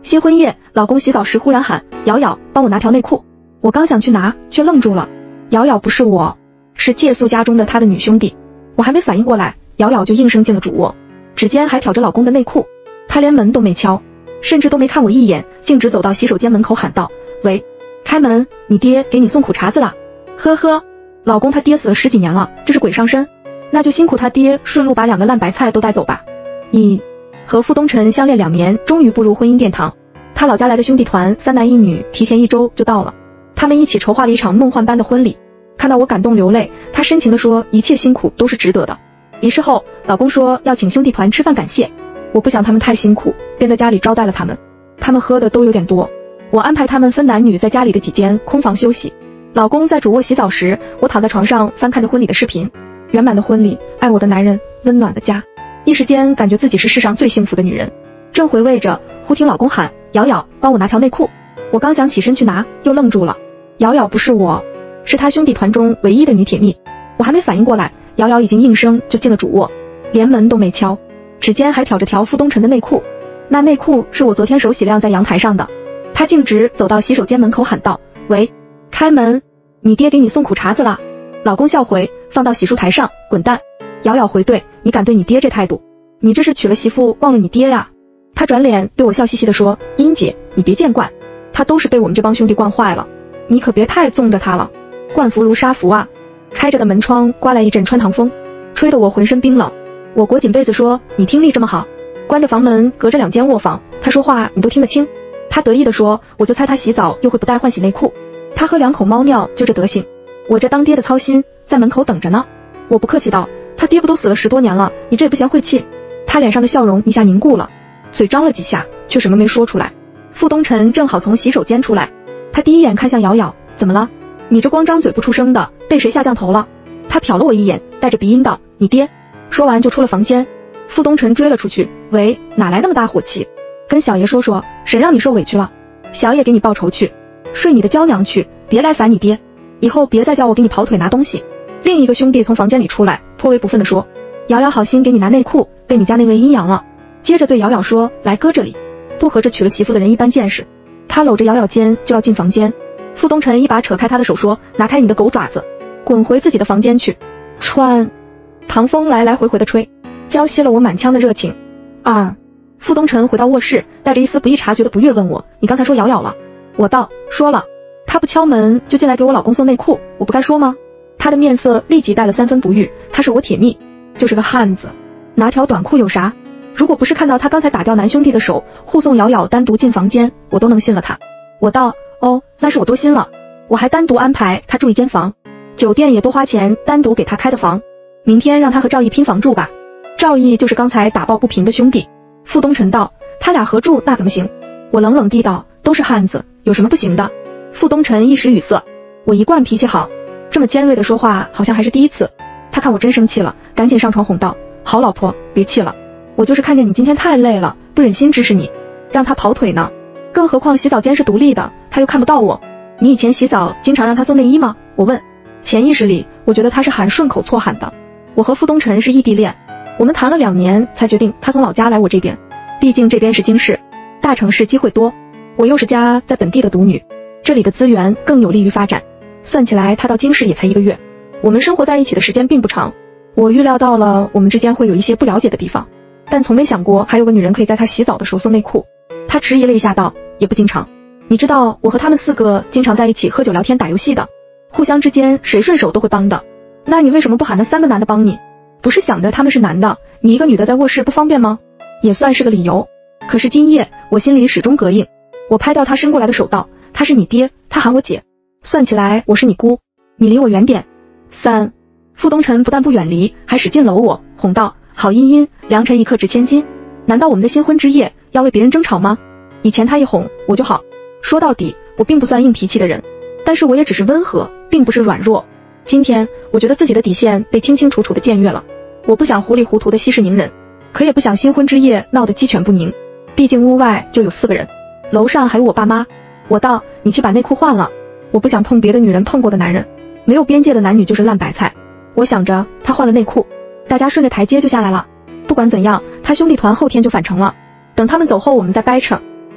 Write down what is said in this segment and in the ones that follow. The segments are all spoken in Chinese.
新婚夜，老公洗澡时忽然喊：瑶瑶，帮我拿条内裤。我刚想去拿，却愣住了。瑶瑶不是我，是借宿家中的他的女兄弟。我还没反应过来，瑶瑶就应声进了主卧，指尖还挑着老公的内裤。他连门都没敲，甚至都没看我一眼，径直走到洗手间门口喊道：喂，开门，你爹给你送苦茶子了。呵呵，老公他爹死了10几年了，这是鬼上身，那就辛苦他爹顺路把2个烂白菜都带走吧。和傅东辰相恋2年，终于步入婚姻殿堂。他老家来的兄弟团3男1女提前1周就到了，他们一起筹划了一场梦幻般的婚礼。看到我感动流泪，他深情地说一切辛苦都是值得的。仪式后，老公说要请兄弟团吃饭感谢，我不想他们太辛苦，便在家里招待了他们。他们喝的都有点多，我安排他们分男女在家里的几间空房休息。老公在主卧洗澡时，我躺在床上翻看着婚礼的视频。圆满的婚礼，爱我的男人，温暖的家，一时间感觉自己是世上最幸福的女人。正回味着，忽听老公喊：瑶瑶，帮我拿条内裤。我刚想起身去拿，又愣住了。瑶瑶不是我，是他兄弟团中唯一的女铁蜜。我还没反应过来，瑶瑶已经应声就进了主卧，连门都没敲，指尖还挑着条傅东辰的内裤。那内裤是我昨天手洗晾在阳台上的。他径直走到洗手间门口喊道：喂，开门，你爹给你送苦茶子了。老公笑回，放到洗漱台上，滚蛋。瑶瑶回怼：你敢对你爹这态度，你这是娶了媳妇忘了你爹呀。他转脸对我笑嘻嘻地说：英姐，你别见怪，他都是被我们这帮兄弟惯坏了，你可别太纵着他了，惯服如杀服啊。开着的门窗刮来一阵穿堂风，吹得我浑身冰冷。我裹紧被子说：你听力这么好。关着房门，隔着2间卧房，他说话你都听得清。他得意地说：我就猜他洗澡又会不带换洗内裤，他喝2口猫尿就这德行，我这当爹的操心，在门口等着呢。我不客气道：他爹不都死了10多年了，你这也不嫌晦气。他脸上的笑容一下凝固了，嘴张了几下，却什么没说出来。傅东辰正好从洗手间出来，他第一眼看向瑶瑶：怎么了？你这光张嘴不出声的，被谁下降头了？他瞟了我一眼，带着鼻音道：你爹。说完就出了房间。傅东辰追了出去：喂，哪来那么大火气？跟小爷说说，谁让你受委屈了？小爷给你报仇去，睡你的娇娘去，别来烦你爹，以后别再叫我给你跑腿拿东西。另一个兄弟从房间里出来，颇为不忿地说：瑶瑶好心给你拿内裤，被你家那位阴阳了。接着对瑶瑶说：来搁这里，不和这娶了媳妇的人一般见识。他搂着瑶瑶肩就要进房间，傅东辰一把扯开他的手说：拿开你的狗爪子，滚回自己的房间去。唐风来来回回的吹，浇熄了我满腔的热情。傅东辰回到卧室，带着一丝不易察觉的不悦问我：你刚才说瑶瑶了？我道：说了。他不敲门就进来给我老公送内裤，我不该说吗？他的面色立即带了3分不悦，他是我铁蜜，就是个汉子，拿条短裤有啥？如果不是看到他刚才打掉男兄弟的手，护送瑶瑶单独进房间，我都能信了他。我道：哦，那是我多心了，我还单独安排他住一间房，酒店也多花钱单独给他开的房，明天让他和赵毅拼房住吧。赵毅就是刚才打抱不平的兄弟。傅东辰道：他俩合住那怎么行？我冷冷地道：都是汉子，有什么不行的？傅东辰一时语塞，我一贯脾气好，这么尖锐的说话好像还是第一次。他看我真生气了，赶紧上床哄道：好老婆，别气了，我就是看见你今天太累了，不忍心指使你，让他跑腿呢。更何况洗澡间是独立的，他又看不到我。你以前洗澡经常让他送内衣吗？我问。潜意识里我觉得他是喊顺口错喊的。我和傅东辰是异地恋，我们谈了2年才决定他从老家来我这边，毕竟这边是京市，大城市机会多，我又是家在本地的独女，这里的资源更有利于发展。算起来他到京市也才1个月，我们生活在一起的时间并不长。我预料到了我们之间会有一些不了解的地方，但从没想过还有个女人可以在他洗澡的时候送内裤。他迟疑了一下道：也不经常，你知道我和他们4个经常在一起喝酒聊天打游戏的，互相之间谁顺手都会帮的。那你为什么不喊那3个男的帮你？不是想着他们是男的，你一个女的在卧室不方便吗？也算是个理由。可是今夜我心里始终膈应。我拍掉他伸过来的手道：他是你爹，他喊我姐，算起来我是你姑，你离我远点。傅东辰不但不远离，还使劲搂我，哄道：好茵茵，良辰一刻值千金，难道我们的新婚之夜要为别人争吵吗？以前他一哄我就好，说到底我并不算硬脾气的人，但是我也只是温和，并不是软弱。今天我觉得自己的底线被清清楚楚的僭越了，我不想糊里糊涂的息事宁人，可也不想新婚之夜闹得鸡犬不宁，毕竟屋外就有4个人，楼上还有我爸妈。我道：你去把内裤换了，我不想碰别的女人碰过的男人，没有边界的男女就是烂白菜。我想着他换了内裤，大家顺着台阶就下来了，不管怎样他兄弟团后天就返程了，等他们走后我们再掰扯。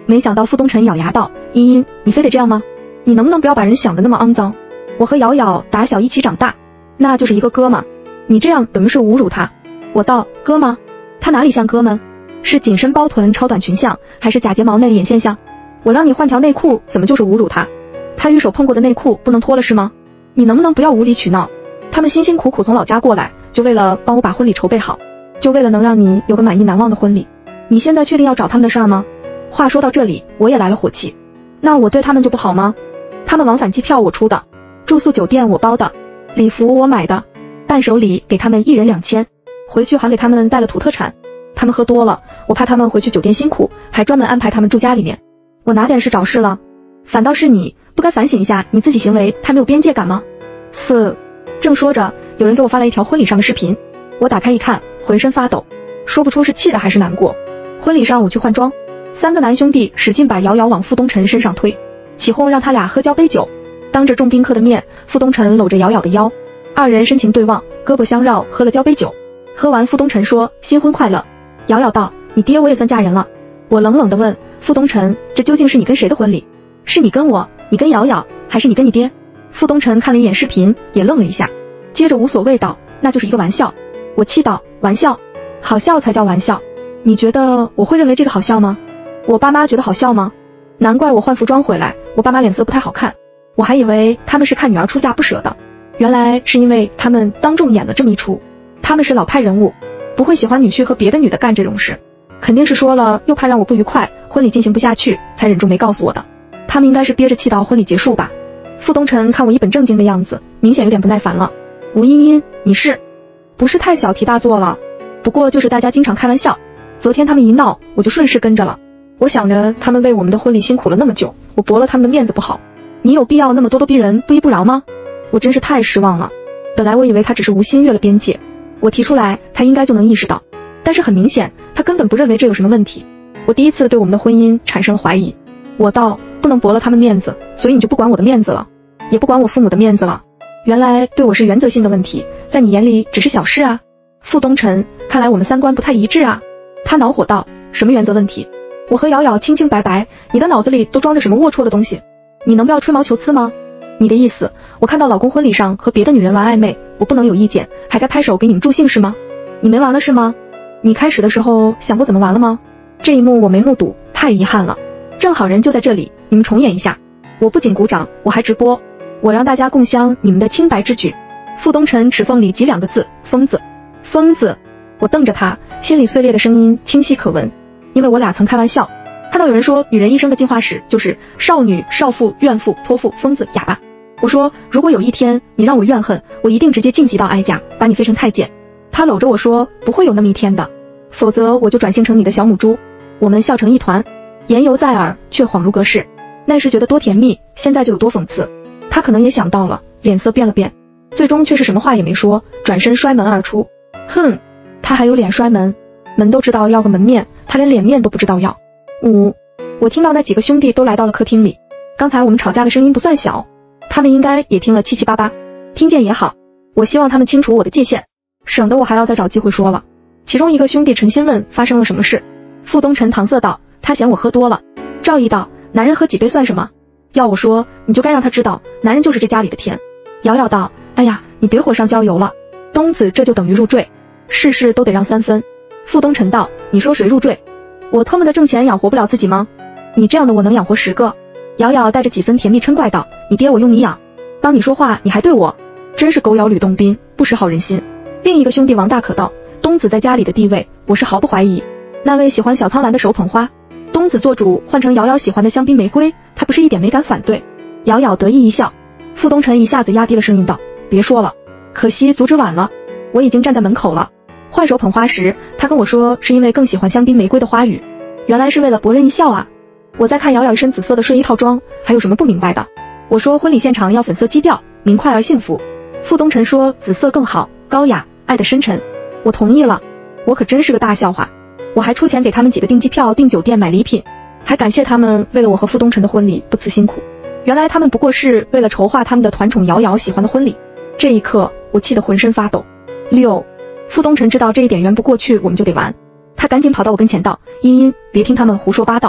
没想到傅东辰咬牙道，茵茵，你非得这样吗？你能不能不要把人想得那么肮脏？我和瑶瑶打小一起长大，那就是一个哥们，你这样等于是侮辱他。我道，哥吗？他哪里像哥们？是紧身包臀超短裙像，还是假睫毛内眼线像？我让你换条内裤，怎么就是侮辱他？他与手碰过的内裤不能脱了是吗？你能不能不要无理取闹？他们辛辛苦苦从老家过来，就为了帮我把婚礼筹备好，就为了能让你有个满意难忘的婚礼。你现在确定要找他们的事儿吗？话说到这里，我也来了火气。那我对他们就不好吗？他们往返机票我出的，住宿酒店我包的，礼服我买的，伴手礼给他们1人2000，回去还给他们带了土特产。他们喝多了，我怕他们回去酒店辛苦，还专门安排他们住家里面。我哪点是找事了？反倒是你，不该反省一下你自己行为太没有边界感吗？4。正说着，有人给我发了一条婚礼上的视频，我打开一看，浑身发抖，说不出是气的还是难过。婚礼上我去换装，3个男兄弟使劲把瑶瑶往傅东辰身上推，起哄让他俩喝交杯酒。当着众宾客的面，傅东辰搂着瑶瑶的腰，2人深情对望，胳膊相绕，喝了交杯酒。喝完，傅东辰说新婚快乐。瑶瑶道，你爹我也算嫁人了。我冷冷地问傅东辰，这究竟是你跟谁的婚礼？是你跟我，你跟瑶瑶，还是你跟你爹？傅东辰看了一眼视频，也愣了一下，接着无所谓道，那就是一个玩笑。我气道，玩笑？好笑才叫玩笑。你觉得我会认为这个好笑吗？我爸妈觉得好笑吗？难怪我换服装回来，我爸妈脸色不太好看，我还以为他们是看女儿出嫁不舍的，原来是因为他们当众演了这么一出。他们是老派人物，不会喜欢女婿和别的女的干这种事，肯定是说了又怕让我不愉快，婚礼进行不下去，才忍住没告诉我的。他们应该是憋着气到婚礼结束吧。傅东辰看我一本正经的样子，明显有点不耐烦了。吴茵茵，你是不是太小题大做了？不过就是大家经常开玩笑，昨天他们一闹，我就顺势跟着了。我想着他们为我们的婚礼辛苦了那么久，我驳了他们的面子不好，你有必要那么咄咄逼人，不依不饶吗？我真是太失望了。本来我以为他只是无心越了边界，我提出来他应该就能意识到，但是很明显他根本不认为这有什么问题。我第一次对我们的婚姻产生了怀疑。我道，不能驳了他们面子，所以你就不管我的面子了，也不管我父母的面子了。原来对我是原则性的问题，在你眼里只是小事啊。傅东辰，看来我们3观不太一致啊。他恼火道，什么原则问题？我和瑶瑶清清白白，你的脑子里都装着什么龌龊的东西？你能不要吹毛求疵吗？你的意思，我看到老公婚礼上和别的女人玩暧昧，我不能有意见，还该拍手给你们助兴是吗？你没完了是吗？你开始的时候想过怎么完了吗？这一幕我没目睹，太遗憾了。正好人就在这里，你们重演一下。我不仅鼓掌，我还直播，我让大家共襄你们的清白之举。傅东辰齿缝里挤2个字，疯子。疯子。我瞪着他，心里碎裂的声音清晰可闻。因为我俩曾开玩笑，看到有人说女人一生的进化史就是少女、少妇、怨妇、泼妇、疯子、哑巴。我说如果有一天你让我怨恨，我一定直接晋级到哀家，把你废成太监。他搂着我说不会有那么一天的，否则我就转性成你的小母猪。我们笑成一团，言犹在耳，却恍如隔世。那时觉得多甜蜜，现在就有多讽刺。他可能也想到了，脸色变了变，最终却是什么话也没说，转身摔门而出。哼，他还有脸摔门？门都知道要个门面，他连脸面都不知道要。我听到那几个兄弟都来到了客厅里，刚才我们吵架的声音不算小，他们应该也听了七七八八，听见也好，我希望他们清楚我的界限，省得我还要再找机会说了。其中一个兄弟陈心问发生了什么事，傅东辰搪塞道，他嫌我喝多了。赵毅道，男人喝几杯算什么？要我说，你就该让他知道，男人就是这家里的天。瑶瑶道，哎呀，你别火上浇油了，东子这就等于入赘，事事都得让3分。傅东辰道，你说谁入赘？我特么的挣钱养活不了自己吗？你这样的我能养活10个。瑶瑶带着几分甜蜜嗔怪道，你爹我用你养，帮你说话你还对我，真是狗咬吕洞宾，不识好人心。另一个兄弟王大可道，东子在家里的地位我是毫不怀疑，那位喜欢小苍兰的手捧花，东子做主换成瑶瑶喜欢的香槟玫瑰，他不是一点没敢反对。瑶瑶得意一笑。傅东辰一下子压低了声音道，别说了，可惜阻止晚了，我已经站在门口了。换手捧花时，他跟我说是因为更喜欢香槟玫瑰的花语，原来是为了博人一笑啊。我在看瑶瑶一身紫色的睡衣套装，还有什么不明白的？我说婚礼现场要粉色基调，明快而幸福。傅东辰说紫色更好，高雅，爱得深沉。我同意了。我可真是个大笑话。我还出钱给他们几个订机票、订酒店、买礼品，还感谢他们为了我和傅东辰的婚礼不辞辛苦。原来他们不过是为了筹划他们的团宠瑶瑶喜欢的婚礼。这一刻我气得浑身发抖。6. 傅东辰知道这一点圆不过去，我们就得完。他赶紧跑到我跟前道，茵茵，别听他们胡说八道，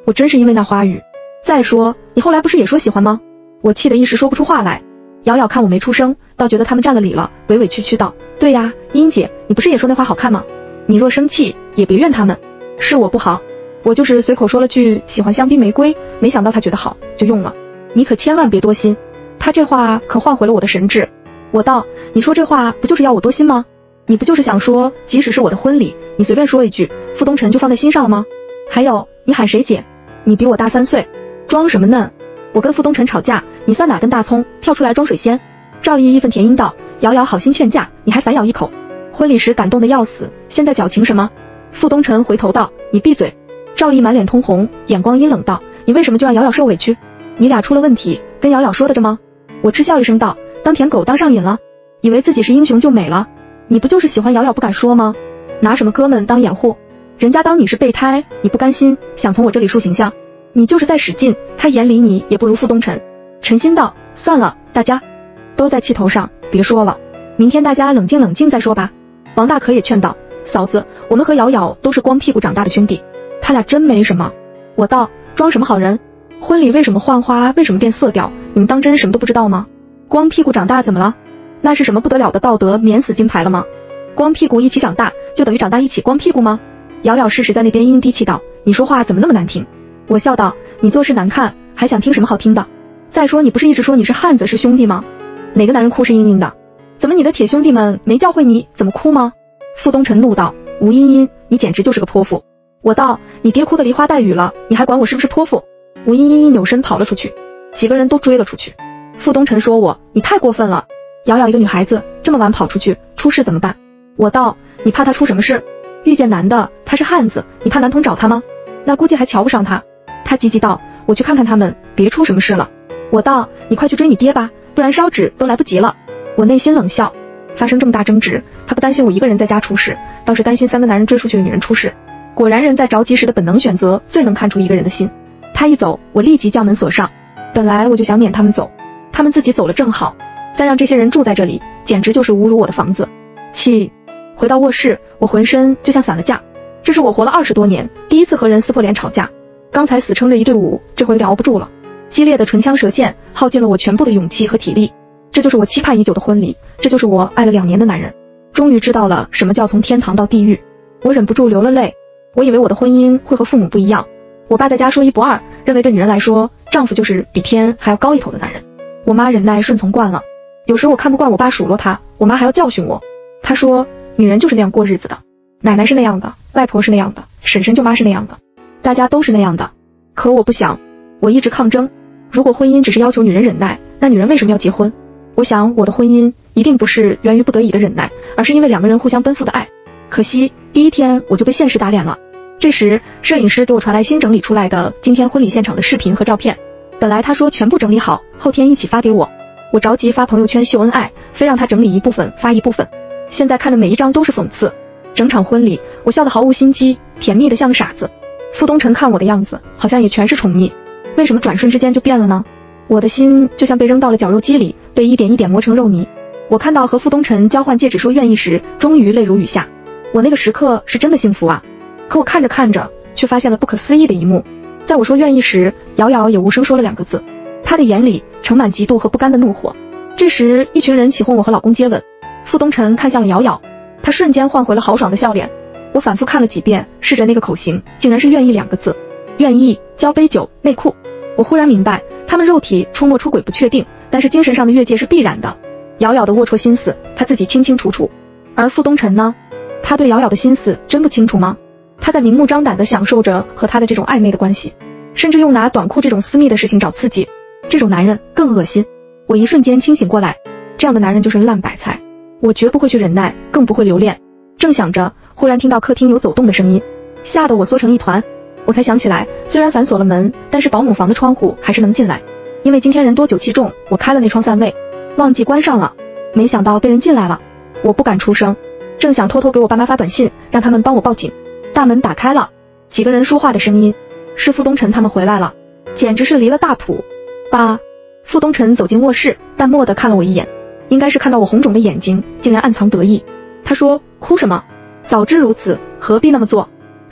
我真是因为那花语。再说，你后来不是也说喜欢吗？我气得一时说不出话来。瑶瑶看我没出声，倒觉得他们占了理了，委委屈屈道：对呀，英姐，你不是也说那花好看吗？你若生气，也别怨他们，是我不好，我就是随口说了句喜欢香槟玫瑰，没想到他觉得好，就用了。你可千万别多心。他这话可换回了我的神智。我道：你说这话不就是要我多心吗？你不就是想说，即使是我的婚礼，你随便说一句，傅东辰就放在心上了吗？还有，你喊谁姐？你比我大3岁，装什么嫩？我跟傅东辰吵架，你算哪根大葱，跳出来装水仙？赵毅义愤填膺道：瑶瑶好心劝架，你还反咬一口。婚礼时感动得要死，现在矫情什么？傅东辰回头道：你闭嘴。赵毅满脸通红，眼光阴冷道：你为什么就让瑶瑶受委屈？你俩出了问题，跟瑶瑶说的着吗？我嗤笑一声道：当舔狗当上瘾了，以为自己是英雄就美了？你不就是喜欢瑶瑶不敢说吗？拿什么哥们当掩护？人家当你是备胎，你不甘心，想从我这里树形象，你就是在使劲，他眼里你也不如傅东辰。陈心道：算了，大家都在气头上，别说了，明天大家冷静冷静再说吧。王大可也劝道：嫂子，我们和瑶瑶都是光屁股长大的兄弟，他俩真没什么。我道：装什么好人？婚礼为什么换花，为什么变色调？你们当真什么都不知道吗？光屁股长大怎么了？那是什么不得了的道德免死金牌了吗？光屁股一起长大，就等于长大一起光屁股吗？瑶瑶适时在那边阴低气道：你说话怎么那么难听？我笑道：你做事难看，还想听什么好听的？再说你不是一直说你是汉子是兄弟吗？哪个男人哭是硬硬的？怎么你的铁兄弟们没教会你怎么哭吗？傅东辰怒道：吴茵茵，你简直就是个泼妇。我道：你爹哭得梨花带雨了，你还管我是不是泼妇？吴茵茵一扭身跑了出去，几个人都追了出去。傅东辰说我：你太过分了，瑶瑶一个女孩子这么晚跑出去，出事怎么办？我道：你怕她出什么事？遇见男的，他是汉子，你怕男童找他吗？那估计还瞧不上他。他急急道：我去看看他们，别出什么事了。我道：你快去追你爹吧，不然烧纸都来不及了。我内心冷笑，发生这么大争执，他不担心我一个人在家出事，倒是担心3个男人追出去的女人出事。果然人在着急时的本能选择最能看出一个人的心。他一走，我立即将门锁上。本来我就想免他们走，他们自己走了正好，再让这些人住在这里，简直就是侮辱我的房子。气回到卧室，我浑身就像散了架。这是我活了20多年第一次和人撕破脸吵架，刚才死撑着一队伍，这回聊不住了。激烈的唇枪舌剑耗尽了我全部的勇气和体力。这就是我期盼已久的婚礼，这就是我爱了2年的男人。终于知道了什么叫从天堂到地狱。我忍不住流了泪。我以为我的婚姻会和父母不一样，我爸在家说一不二，认为对女人来说，丈夫就是比天还要高一头的男人。我妈忍耐顺从惯了，有时我看不惯我爸数落她，我妈还要教训我。她说女人就是那样过日子的，奶奶是那样的，外婆是那样的，婶婶舅妈是那样的，大家都是那样的。可我不想，我一直抗争。如果婚姻只是要求女人忍耐，那女人为什么要结婚？我想我的婚姻一定不是源于不得已的忍耐，而是因为2个人互相奔赴的爱。可惜第一天我就被现实打脸了。这时摄影师给我传来新整理出来的今天婚礼现场的视频和照片，本来他说全部整理好，后天一起发给我。我着急发朋友圈秀恩爱，非让他整理一部分发一部分。现在看的每一张都是讽刺。整场婚礼我笑得毫无心机，甜蜜得像个傻子。傅东辰看我的样子好像也全是宠溺，为什么转瞬之间就变了呢？我的心就像被扔到了绞肉机里，被一点一点磨成肉泥。我看到和傅东辰交换戒指说愿意时，终于泪如雨下。我那个时刻是真的幸福啊。可我看着看着却发现了不可思议的一幕。在我说愿意时，瑶瑶也无声说了2个字，她的眼里盛满嫉妒和不甘的怒火。这时一群人起哄我和老公接吻。傅东辰看向了瑶瑶，他瞬间换回了豪爽的笑脸。我反复看了几遍，试着那个口型，竟然是愿意2个字。愿意交杯酒内裤。我忽然明白，他们肉体出没出轨不确定，但是精神上的越界是必然的。瑶瑶的龌龊心思他自己清清楚楚，而傅东辰呢？他对瑶瑶的心思真不清楚吗？他在明目张胆地享受着和他的这种暧昧的关系，甚至用拿短裤这种私密的事情找刺激。这种男人更恶心。我一瞬间清醒过来，这样的男人就是烂白菜，我绝不会去忍耐，更不会留恋。正想着，忽然听到客厅有走动的声音，吓得我缩成一团。我才想起来，虽然反锁了门，但是保姆房的窗户还是能进来。因为今天人多酒气重，我开了那窗散味，忘记关上了，没想到被人进来了。我不敢出声，正想偷偷给我爸妈发短信，让他们帮我报警。大门打开了，几个人说话的声音，是傅东辰他们回来了，简直是离了大谱。爸。傅东辰走进卧室，淡漠地看了我一眼，应该是看到我红肿的眼睛，竟然暗藏得意。他说：哭什么？早知如此，何必那么做？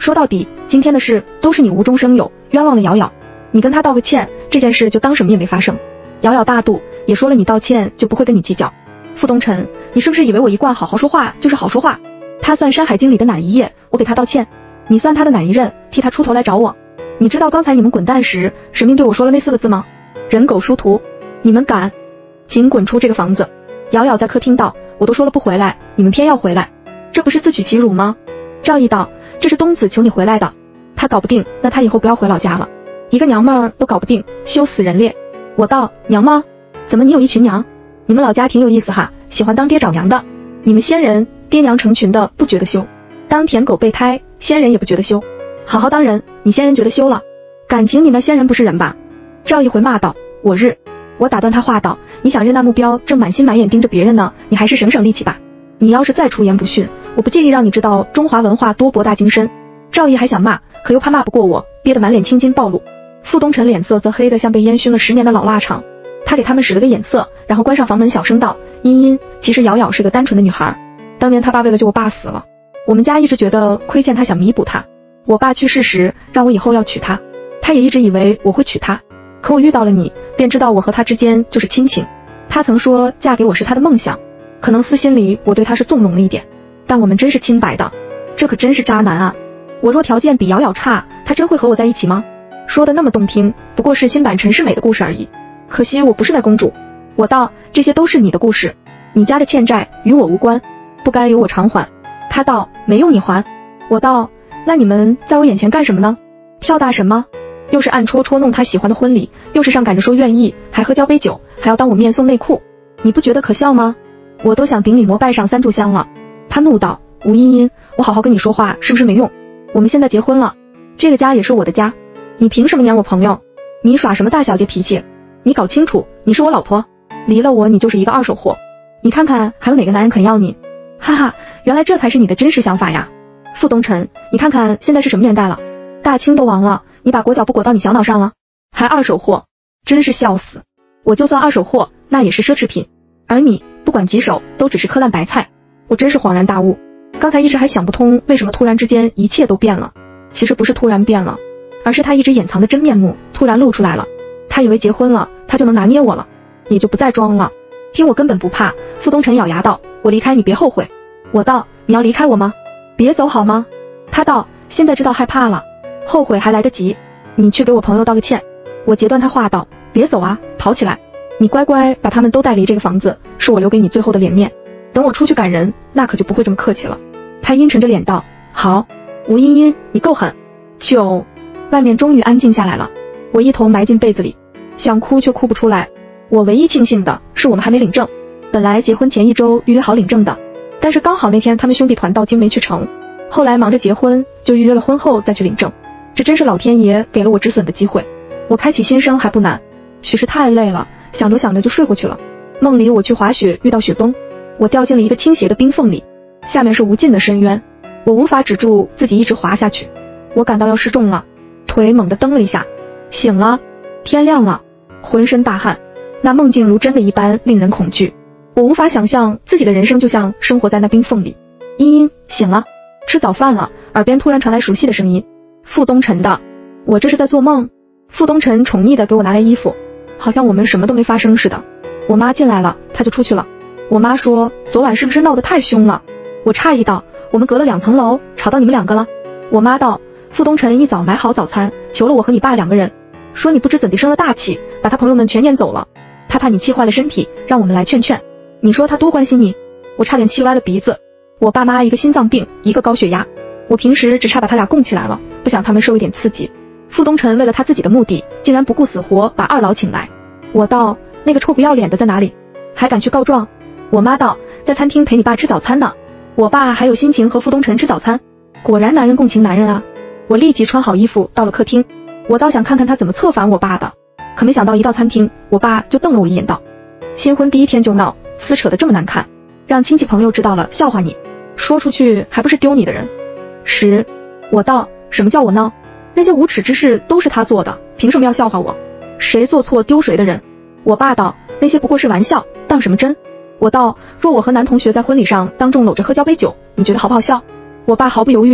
说到底，今天的事都是你无中生有，冤枉了瑶瑶。你跟他道个歉，这件事就当什么也没发生。瑶瑶大度，也说了你道歉就不会跟你计较。傅东辰，你是不是以为我一贯好好说话就是好说话？他算《山海经》里的哪一页，我给他道歉？你算他的哪一任，替他出头来找我？你知道刚才你们滚蛋时，神明对我说了那4个字吗？人狗殊途。你们敢，请滚出这个房子。瑶瑶在客厅道，我都说了不回来，你们偏要回来，这不是自取其辱吗？赵毅道，这是东子求你回来的，他搞不定，那他以后不要回老家了，一个娘们儿都搞不定，羞死人咧。我道，娘吗？怎么你有一群娘？你们老家挺有意思哈，喜欢当爹找娘的。你们仙人爹娘成群的不觉得羞，当舔狗备胎，仙人也不觉得羞，好好当人，你仙人觉得羞了？感情你那仙人不是人吧？赵一回骂道，我日！我打断他话道，你想认那目标正满心满眼盯着别人呢，你还是省省力气吧。你要是再出言不逊，我不介意让你知道中华文化多博大精深。赵一还想骂，可又怕骂不过我，憋得满脸青筋暴露。傅东辰脸色则黑得像被烟熏了10年的老腊肠，他给他们使了个眼色，然后关上房门小声道，茵茵，其实瑶瑶是个单纯的女孩，当年他爸为了救我爸死了，我们家一直觉得亏欠他，想弥补他。我爸去世时让我以后要娶她，他也一直以为我会娶她，可我遇到了你，便知道我和他之间就是亲情。他曾说嫁给我是他的梦想，可能私心里我对他是纵容了一点，但我们真是清白的，这可真是渣男啊！我若条件比瑶瑶差，他真会和我在一起吗？说的那么动听，不过是新版陈世美的故事而已，可惜我不是那公主。我道，这些都是你的故事，你家的欠债与我无关，不该由我偿还。他道，没用你还。我道，那你们在我眼前干什么呢？跳大神吗？又是暗戳戳弄他喜欢的婚礼，又是上赶着说愿意，还喝交杯酒，还要当我面送内裤，你不觉得可笑吗？我都想顶礼膜拜上3炷香了。他怒道，吴茵茵，我好好跟你说话是不是没用？我们现在结婚了，这个家也是我的家，你凭什么撵我朋友？你耍什么大小姐脾气？你搞清楚，你是我老婆，离了我你就是一个二手货，你看看还有哪个男人肯要你？哈哈，原来这才是你的真实想法呀。傅东辰，你看看现在是什么年代了，大清都亡了，你把裹脚布裹到你小脑上了，还二手货，真是笑死。我就算二手货，那也是奢侈品，而你不管几手都只是颗烂白菜。我真是恍然大悟，刚才一直还想不通为什么突然之间一切都变了，其实不是突然变了，而是他一直掩藏的真面目突然露出来了。他以为结婚了他就能拿捏我了，也就不再装了。听我根本不怕。傅东辰咬牙道，我离开你别后悔。我道，你要离开我吗？别走好吗？他道，现在知道害怕了，后悔还来得及，你去给我朋友道个歉。我截断他话道，别走啊，跑起来，你乖乖把他们都带离这个房子，是我留给你最后的脸面，等我出去赶人，那可就不会这么客气了。他阴沉着脸道，好。吴茵茵，你够狠。外面终于安静下来了，我一头埋进被子里，想哭却哭不出来。我唯一庆幸的是我们还没领证，本来结婚前1周预约好领证的，但是刚好那天他们兄弟团到京没去成，后来忙着结婚，就预约了婚后再去领证。这真是老天爷给了我止损的机会。我开启新生还不难，许是太累了，想着想着就睡过去了。梦里我去滑雪，遇到雪崩，我掉进了一个倾斜的冰缝里，下面是无尽的深渊，我无法止住自己一直滑下去，我感到要失重了，腿猛地蹬了一下，醒了，天亮了，浑身大汗，那梦境如真的一般令人恐惧。我无法想象自己的人生就像生活在那冰缝里。茵茵，醒了，吃早饭了。耳边突然传来熟悉的声音，傅东辰的。我这是在做梦？傅东辰宠溺地给我拿来衣服，好像我们什么都没发生似的。我妈进来了，他就出去了。我妈说，昨晚是不是闹得太凶了？我诧异道，我们隔了2层楼，吵到你们2个了？我妈道，傅东辰一早买好早餐，求了我和你爸2个人，说你不知怎地生了大气，把他朋友们全撵走了，他怕你气坏了身体，让我们来劝劝。你说他多关心你？我差点气歪了鼻子。我爸妈一个心脏病，一个高血压，我平时只差把他俩供起来了，不想他们受一点刺激。傅东辰为了他自己的目的，竟然不顾死活把2老请来。我道，那个臭不要脸的在哪里？还敢去告状？我妈道，在餐厅陪你爸吃早餐呢。我爸还有心情和傅东辰吃早餐？果然男人共情男人啊。我立即穿好衣服到了客厅，我倒想看看他怎么策反我爸的，可没想到一到餐厅，我爸就瞪了我一眼道，新婚第1天就闹，撕扯得这么难看，让亲戚朋友知道了笑话你，说出去还不是丢你的人。我道，什么叫我闹？那些无耻之事都是他做的，凭什么要笑话我？谁做错丢谁的人？我爸道，那些不过是玩笑，当什么真？我道，若我和男同学在婚礼上当众搂着喝交杯酒，你觉得好不好笑？我爸毫不犹豫道，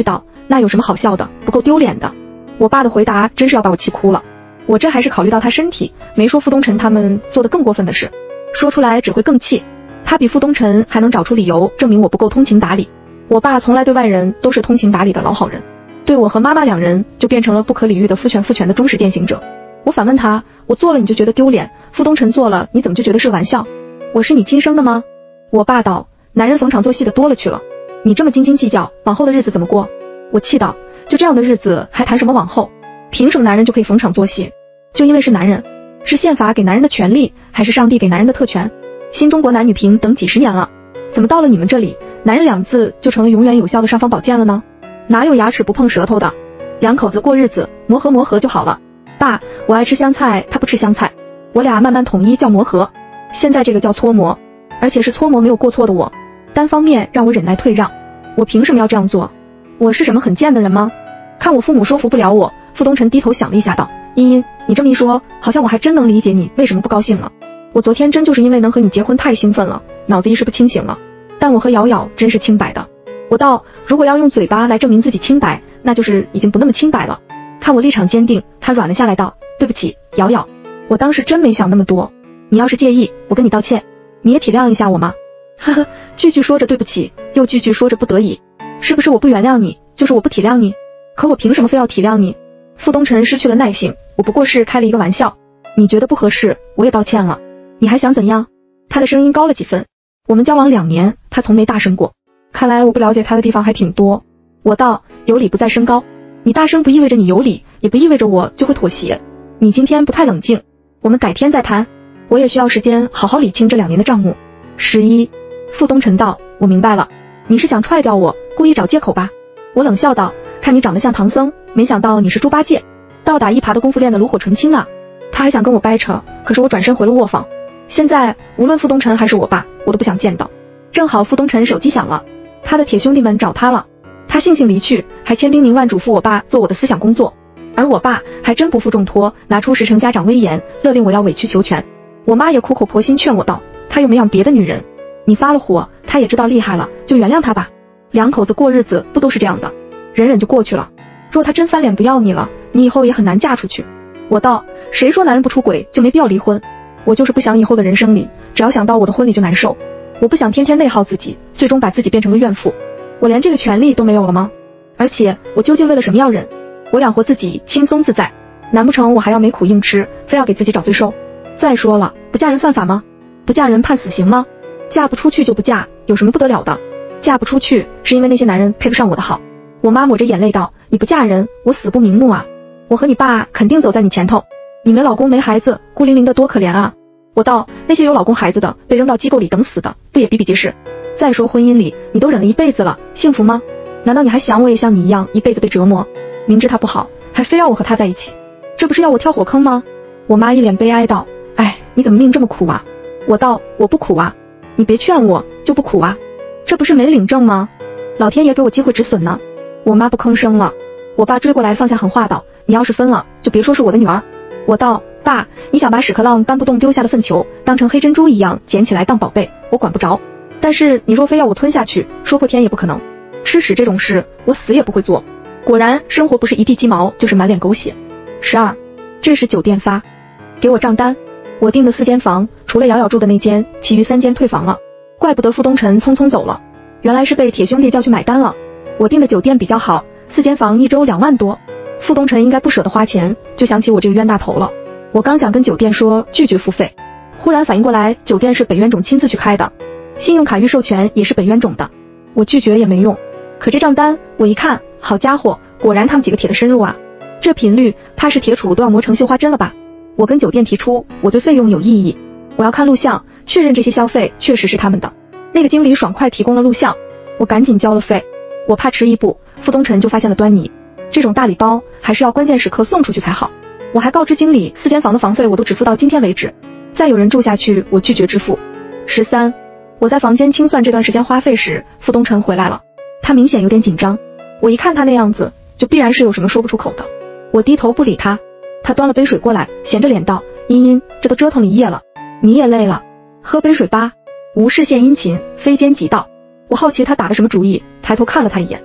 那有什么好笑的，不够丢脸的？我爸的回答真是要把我气哭了。我这还是考虑到他身体，没说傅东辰他们做的更过分的事，说出来只会更气。他比傅东辰还能找出理由证明我不够通情达理。我爸从来对外人都是通情达理的老好人，对我和妈妈两人就变成了不可理喻的父权的忠实践行者。我反问他，我做了你就觉得丢脸，傅东辰做了你怎么就觉得是玩笑？我是你亲生的吗？我爸道，男人逢场作戏的多了去了，你这么斤斤计较，往后的日子怎么过？我气道，就这样的日子还谈什么往后？凭什么男人就可以逢场作戏？就因为是男人？是宪法给男人的权利，还是上帝给男人的特权？新中国男女平等几十年了，怎么到了你们这里，男人两字就成了永远有效的尚方宝剑了呢？哪有牙齿不碰舌头的？两口子过日子，磨合就好了。爸，我爱吃香菜，他不吃香菜，我俩慢慢统一叫磨合，现在这个叫搓磨，而且是搓磨没有过错的我，单方面让我忍耐退让，我凭什么要这样做？我是什么很贱的人吗？看我父母说服不了我，傅东辰低头想了一下道，茵茵，你这么一说，好像我还真能理解你为什么不高兴了。我昨天真就是因为能和你结婚太兴奋了，脑子一时不清醒了，但我和瑶瑶真是清白的。我道，如果要用嘴巴来证明自己清白，那就是已经不那么清白了。看我立场坚定，他软了下来道，对不起，瑶瑶，我当时真没想那么多，你要是介意，我跟你道歉，你也体谅一下我吗？呵呵，句句说着对不起，又句句说着不得已，是不是我不原谅你，就是我不体谅你？可我凭什么非要体谅你？傅东辰失去了耐性，我不过是开了一个玩笑，你觉得不合适，我也道歉了，你还想怎样？他的声音高了几分，我们交往2年，他从没大声过，看来我不了解他的地方还挺多。我道，有理不在声高，你大声不意味着你有理，也不意味着我就会妥协，你今天不太冷静，我们改天再谈，我也需要时间好好理清这2年的账目。11，傅东辰道，我明白了，你是想踹掉我，故意找借口吧？我冷笑道，看你长得像唐僧，没想到你是猪八戒，倒打一耙的功夫练得炉火纯青啊。他还想跟我掰扯，可是我转身回了卧房。现在无论傅东辰还是我爸，我都不想见到。正好傅东辰手机响了，他的铁兄弟们找他了，他悻悻离去，还千叮咛万嘱咐我爸做我的思想工作，而我爸还真不负重托，拿出10成家长威严，勒令我要委曲求全。我妈也苦口婆心劝我道，他又没养别的女人，你发了火，他也知道厉害了，就原谅他吧，两口子过日子不都是这样的，忍忍就过去了。若他真翻脸不要你了，你以后也很难嫁出去。我道，谁说男人不出轨就没必要离婚？我就是不想以后的人生里，只要想到我的婚礼就难受，我不想天天内耗自己，最终把自己变成个怨妇。我连这个权利都没有了吗？而且我究竟为了什么要忍？我养活自己轻松自在，难不成我还要没苦硬吃，非要给自己找罪受？再说了，不嫁人犯法吗？不嫁人判死刑吗？嫁不出去就不嫁，有什么不得了的？嫁不出去是因为那些男人配不上我的好。我妈抹着眼泪道，你不嫁人，我死不瞑目啊！我和你爸肯定走在你前头，你没老公没孩子，孤零零的多可怜啊！我道，那些有老公孩子的被扔到机构里等死的，不也比比皆是？再说婚姻里你都忍了一辈子了，幸福吗？难道你还想我也像你一样一辈子被折磨？明知他不好，还非要我和他在一起，这不是要我跳火坑吗？我妈一脸悲哀道，哎，你怎么命这么苦啊？我道，我不苦啊，你别劝我，就不苦啊，这不是没领证吗？老天爷给我机会止损呢。我妈不吭声了，我爸追过来放下狠话道，你要是分了，就别说是我的女儿。我道，爸，你想把屎壳郎搬不动丢下的粪球当成黑珍珠一样捡起来当宝贝，我管不着，但是你若非要我吞下去，说破天也不可能。吃屎这种事我死也不会做。果然生活不是一地鸡毛就是满脸狗血。12，这是酒店发给我账单，我订的4间房，除了瑶瑶住的那间，其余3间退房了。怪不得傅东辰匆匆走了，原来是被铁兄弟叫去买单了。我订的酒店比较好，4间房1周2万多，傅东辰应该不舍得花钱，就想起我这个冤大头了。我刚想跟酒店说拒绝付费，忽然反应过来酒店是本冤种亲自去开的，信用卡预授权也是本冤种的，我拒绝也没用。可这账单我一看，好家伙，果然他们几个铁的深入啊，这频率怕是铁杵都要磨成绣花针了吧。我跟酒店提出我对费用有异议，我要看录像确认这些消费确实是他们的。那个经理爽快提供了录像，我赶紧交了费。我怕迟一步，傅东辰就发现了端倪，这种大礼包还是要关键时刻送出去才好。我还告知经理4间房的房费我都只付到今天为止，再有人住下去我拒绝支付。13，我在房间清算这段时间花费时，傅东辰回来了，他明显有点紧张，我一看他那样子，就必然是有什么说不出口的。我低头不理他，他端了杯水过来，闲着脸道，茵茵，这都折腾了1夜了，你也累了，喝杯水吧。无事献殷勤，非奸即盗。我好奇他打的什么主意，抬头看了他一眼，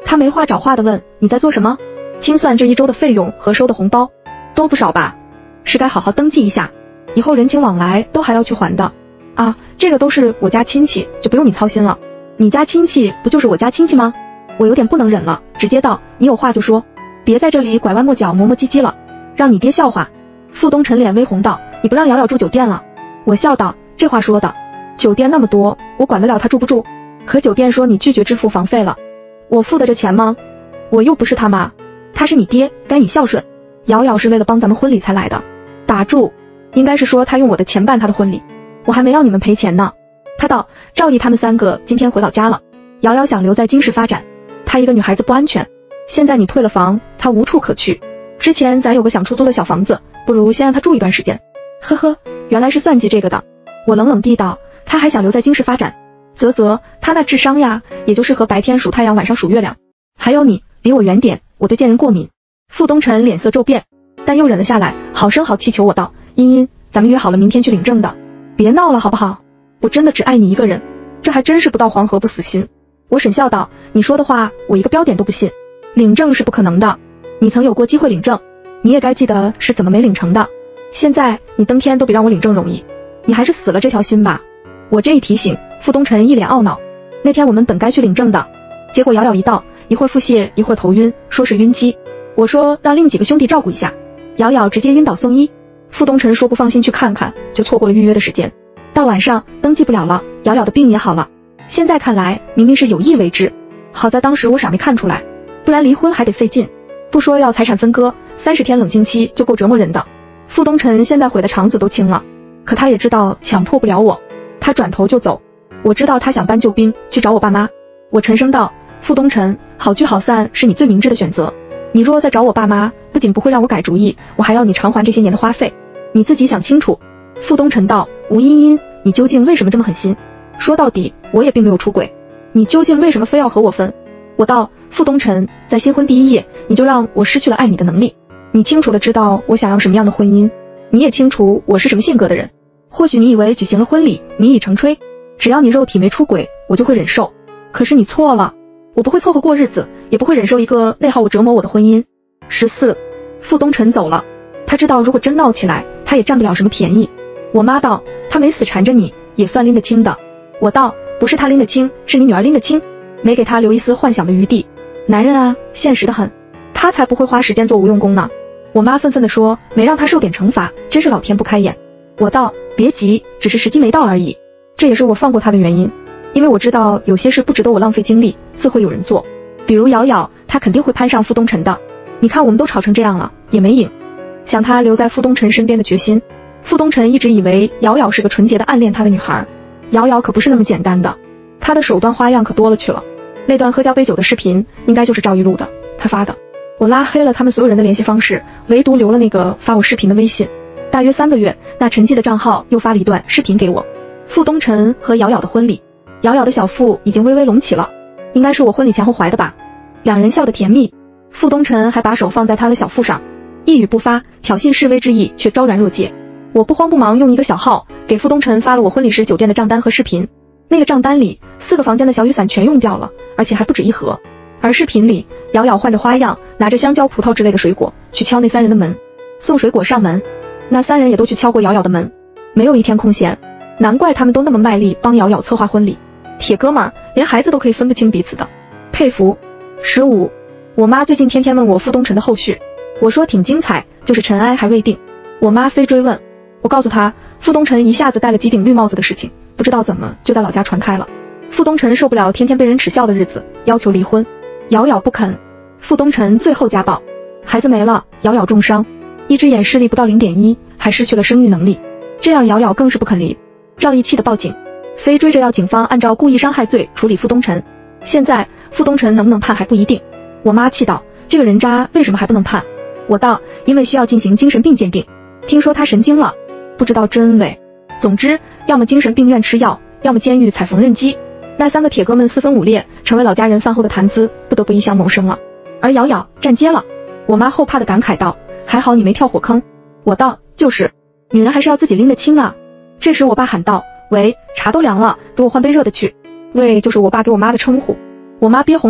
他没话找话的问，你在做什么？清算这一周的费用和收的红包，都不少吧？是该好好登记一下，以后人情往来都还要去还的。啊，这个都是我家亲戚，就不用你操心了。你家亲戚不就是我家亲戚吗？我有点不能忍了，直接道，你有话就说，别在这里拐弯抹角磨磨唧唧了，让你爹笑话。傅东辰脸微红道，你不让瑶瑶住酒店了？我笑道，这话说的，酒店那么多，我管得了她住不住？可酒店说你拒绝支付房费了，我付得着钱吗？我又不是他妈，他是你爹，该你孝顺。瑶瑶是为了帮咱们婚礼才来的。打住，应该是说他用我的钱办他的婚礼，我还没要你们赔钱呢。他道，赵毅他们3个今天回老家了，瑶瑶想留在京市发展，她一个女孩子不安全，现在你退了房，她无处可去。之前咱有个想出租的小房子，不如先让她住一段时间。呵呵，原来是算计这个的。我冷冷地道，她还想留在京市发展，啧，她那智商呀，也就是和白天数太阳晚上数月亮。还有你，离我远点，我对见人过敏。傅东辰脸色骤变，但又忍了下来，好声好气求我道，茵茵，咱们约好了明天去领证的，别闹了好不好？我真的只爱你一个人，这还真是不到黄河不死心。我沈笑道，你说的话我一个标点都不信，领证是不可能的，你曾有过机会领证，你也该记得是怎么没领成的。现在你登天都比让我领证容易，你还是死了这条心吧。我这一提醒，傅东辰一脸懊恼。那天我们本该去领证的，结果瑶瑶一到，一会儿腹泻一会儿头晕，说是晕机。我说让另几个兄弟照顾一下，瑶瑶直接晕倒送医。傅东辰说不放心去看看，就错过了预约的时间。到晚上登记不了了，瑶瑶的病也好了。现在看来明明是有意为之，好在当时我傻没看出来，不然离婚还得费劲。不说要财产分割，30天冷静期就够折磨人的。傅东辰现在悔的肠子都青了，可他也知道强迫不了我，他转头就走。我知道他想搬救兵去找我爸妈。我沉声道，傅东辰，好聚好散是你最明智的选择，你若再找我爸妈，不仅不会让我改主意，我还要你偿还这些年的花费，你自己想清楚。傅东辰道，吴茵茵，你究竟为什么这么狠心？说到底我也并没有出轨，你究竟为什么非要和我分？我道，傅东辰，在新婚第一夜你就让我失去了爱你的能力，你清楚的知道我想要什么样的婚姻，你也清楚我是什么性格的人。或许你以为举行了婚礼你已成炊，只要你肉体没出轨我就会忍受，可是你错了，我不会凑合过日子，也不会忍受一个内耗我折磨我的婚姻。14，傅东辰走了，他知道如果真闹起来他也占不了什么便宜。我妈道，他没死缠着你也算拎得清的。我道，不是他拎得清，是你女儿拎得清，没给他留一丝幻想的余地。男人啊，现实得很，他才不会花时间做无用功呢。我妈愤愤地说，没让他受点惩罚，真是老天不开眼。我道，别急，只是时机没到而已，这也是我放过他的原因，因为我知道有些事不值得我浪费精力，自会有人做，比如瑶瑶，她肯定会攀上傅东辰的。你看我们都吵成这样了，也没影想他留在傅东辰身边的决心。傅东辰一直以为瑶瑶是个纯洁的暗恋他的女孩，瑶瑶可不是那么简单的，她的手段花样可多了去了。那段喝交杯酒的视频应该就是赵一录的，他发的。我拉黑了他们所有人的联系方式，唯独留了那个发我视频的微信。大约3个月，那沉寂的账号又发了一段视频给我。傅东辰和瑶瑶的婚礼，瑶瑶的小腹已经微微隆起了，应该是我婚礼前后怀的吧。两人笑得甜蜜，傅东辰还把手放在她的小腹上，一语不发，挑衅示威之意却昭然若揭。我不慌不忙用一个小号给傅东辰发了我婚礼时酒店的账单和视频，那个账单里4个房间的小雨伞全用掉了，而且还不止一盒。而视频里瑶瑶换着花样，拿着香蕉葡萄之类的水果去敲那3人的门，送水果上门。那3人也都去敲过瑶瑶的门，没有一天空闲，难怪他们都那么卖力帮瑶瑶策划婚礼。铁哥们儿，连孩子都可以分不清彼此的，佩服。15，我妈最近天天问我傅东辰的后续，我说挺精彩，就是尘埃还未定。我妈非追问，我告诉她傅东辰一下子戴了几顶绿帽子的事情，不知道怎么就在老家传开了。傅东辰受不了天天被人耻笑的日子，要求离婚，瑶瑶不肯。傅东辰最后家暴，孩子没了，瑶瑶重伤，一只眼视力不到 0.1， 还失去了生育能力，这样瑶瑶更是不肯离。赵毅气得报警，非追着要警方按照故意伤害罪处理傅东辰。现在傅东辰能不能判还不一定。我妈气道，这个人渣为什么还不能判？我道，因为需要进行精神病鉴定，听说他神经了，不知道真伪。总之，要么精神病院吃药，要么监狱踩缝纫机。那3个铁哥们4分5裂，成为老家人饭后的谈资，不得不一乡谋生了。而瑶瑶站街了，我妈后怕的感慨道，还好你没跳火坑。我道，就是女人还是要自己拎得清啊。这时我爸喊道，喂，茶都凉了，给我换杯热的去。喂就是我爸给我妈的称呼。我妈憋红了脸，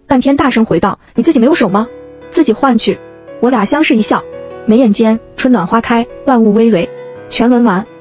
半天大声回道：你自己没有手吗？自己换去。我俩相视一笑。眉眼间春暖花开，万物葳蕤。全文完。